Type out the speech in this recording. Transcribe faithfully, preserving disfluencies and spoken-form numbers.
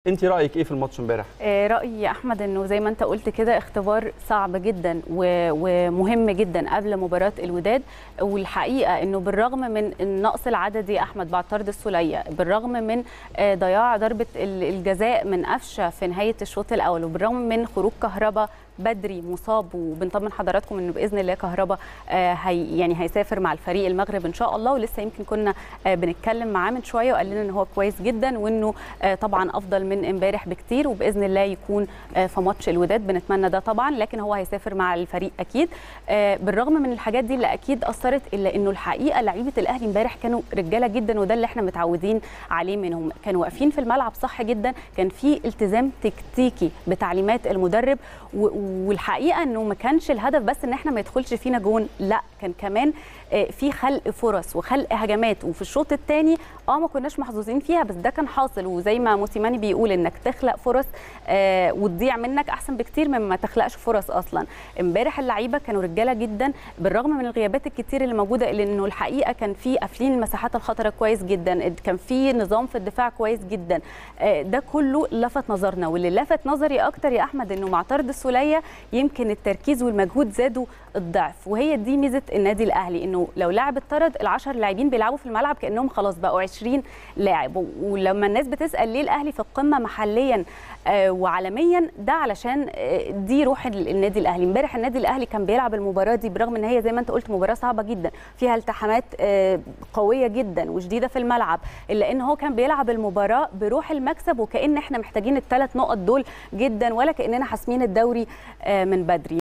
انت رايك ايه في الماتش امبارح؟ رايي يا احمد انه زي ما انت قلت كده اختبار صعب جدا ومهم جدا قبل مباراه الوداد. والحقيقه انه بالرغم من النقص العددي يا احمد بعد طرد السوليه، بالرغم من ضياع ضربه الجزاء من قفشه في نهايه الشوط الاول، وبالرغم من خروج كهربا بدري مصاب، وبنطمن حضراتكم انه باذن الله كهربا هي يعني هيسافر مع الفريق المغرب ان شاء الله. ولسه يمكن كنا بنتكلم معاه من شويه وقال لنا ان هو كويس جدا، وانه طبعا افضل من امبارح بكتير، وباذن الله يكون في ماتش الوداد. بنتمنى ده طبعا، لكن هو هيسافر مع الفريق اكيد. بالرغم من الحاجات دي اللي اكيد اثرت، الا انه الحقيقه لعيبه الاهلي امبارح كانوا رجاله جدا، وده اللي احنا متعودين عليه منهم. كانوا واقفين في الملعب صح جدا، كان في التزام تكتيكي بتعليمات المدرب. والحقيقه انه ما كانش الهدف بس ان احنا ما يدخلش فينا جون، لا كان كمان في خلق فرص وخلق هجمات. وفي الشوط الثاني اه ما كناش محظوظين فيها، بس ده كان حاصل. وزي ما موسيماني بيقول انك تخلق فرص آه وتضيع منك احسن بكتير من ما تخلقش فرص اصلا. امبارح اللعيبه كانوا رجاله جدا بالرغم من الغيابات الكتير اللي موجوده، الا انه الحقيقه كان في قافلين المساحات الخطره كويس جدا، كان في نظام في الدفاع كويس جدا. آه ده كله لفت نظرنا. واللي لفت نظري اكتر يا احمد انه مع طرد السوليه يمكن التركيز والمجهود زادوا الضعف. وهي دي ميزه النادي الاهلي، انه لو لاعب اتطرد العشر لاعبين بيلعبوا في الملعب كانهم خلاص بقوا عشرين لاعب. ولما الناس بتسال ليه الاهلي في القمه محليا آه وعالميا، ده علشان آه دي روح النادي الاهلي. امبارح النادي الاهلي كان بيلعب المباراه دي برغم ان هي زي ما انت قلت مباراه صعبه جدا فيها التحامات آه قويه جدا وشديده في الملعب، الا ان هو كان بيلعب المباراه بروح المكسب، وكأن احنا محتاجين الثلاث نقط دول جدا، ولا كأننا حاسمين الدوري آه من بدري.